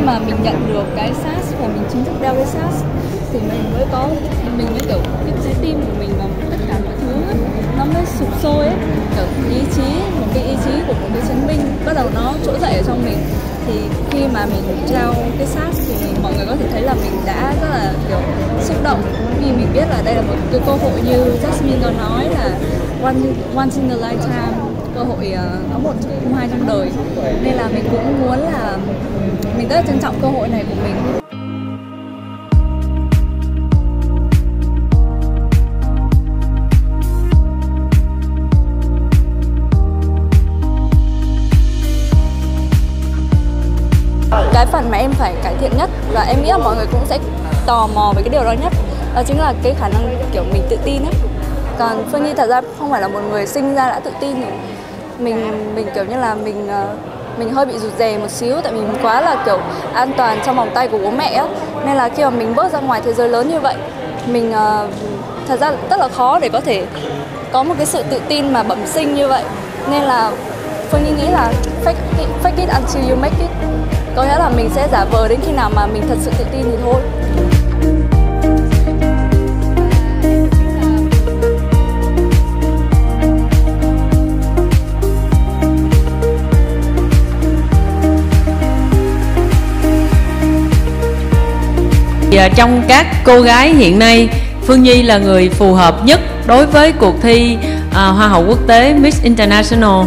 mà mình nhận được cái SAS và mình chính thức đeo cái SAS thì mình mới kiểu cái trái tim của mình và tất cả mọi thứ ấy, nó mới sụp sôi ấy, kiểu một cái ý chí của một cái chiến binh bắt đầu nó trỗi dậy ở trong mình. Thì khi mà mình trao cái SAS thì mọi người có thể thấy là mình đã rất là kiểu xúc động vì mình biết là đây là một cái cơ hội như Jasmine có nói là once in a lifetime, cơ hội có một không hai trong đời, nên là mình cũng muốn là mình rất là trân trọng cơ hội này của mình. Cái phần mà em phải cải thiện nhất và em nghĩ là mọi người cũng sẽ tò mò về cái điều đó nhất, đó chính là cái khả năng kiểu mình tự tin ấy. Còn Phương Nhi thật ra không phải là một người sinh ra đã tự tin rồi. Mình kiểu như là mình hơi bị rụt rè một xíu, tại vì mình quá là kiểu an toàn trong vòng tay của bố mẹ á, nên là khi mà mình bước ra ngoài thế giới lớn như vậy, mình thật ra rất là khó để có thể có một cái sự tự tin mà bẩm sinh như vậy. Nên là Phương Nhi nghĩ là fake it until you make it, có nghĩa là mình sẽ giả vờ đến khi nào mà mình thật sự tự tin thì thôi. Trong các cô gái hiện nay, Phương Nhi là người phù hợp nhất đối với cuộc thi Hoa hậu quốc tế Miss International.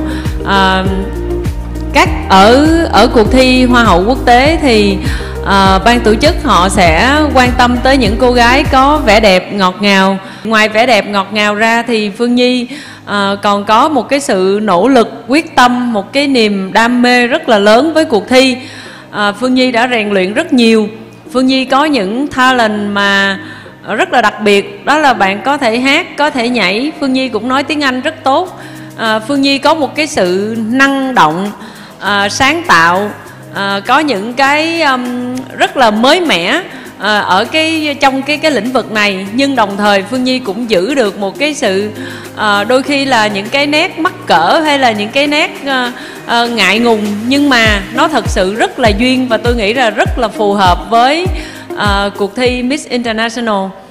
Ở cuộc thi Hoa hậu quốc tế thì ban tổ chức họ sẽ quan tâm tới những cô gái có vẻ đẹp ngọt ngào. Ngoài vẻ đẹp ngọt ngào ra thì Phương Nhi còn có một cái sự nỗ lực, quyết tâm, một cái niềm đam mê rất là lớn với cuộc thi. Phương Nhi đã rèn luyện rất nhiều. Phương Nhi có những talent mà rất là đặc biệt, đó là bạn có thể hát, có thể nhảy. Phương Nhi cũng nói tiếng Anh rất tốt. Phương Nhi có một cái sự năng động, sáng tạo, có những cái rất là mới mẻ trong cái lĩnh vực này. Nhưng đồng thời Phương Nhi cũng giữ được một cái sự đôi khi là những cái nét mắc cỡ hay là những cái nét ngại ngùng, nhưng mà nó thật sự rất là duyên và tôi nghĩ là rất là phù hợp với cuộc thi Miss International.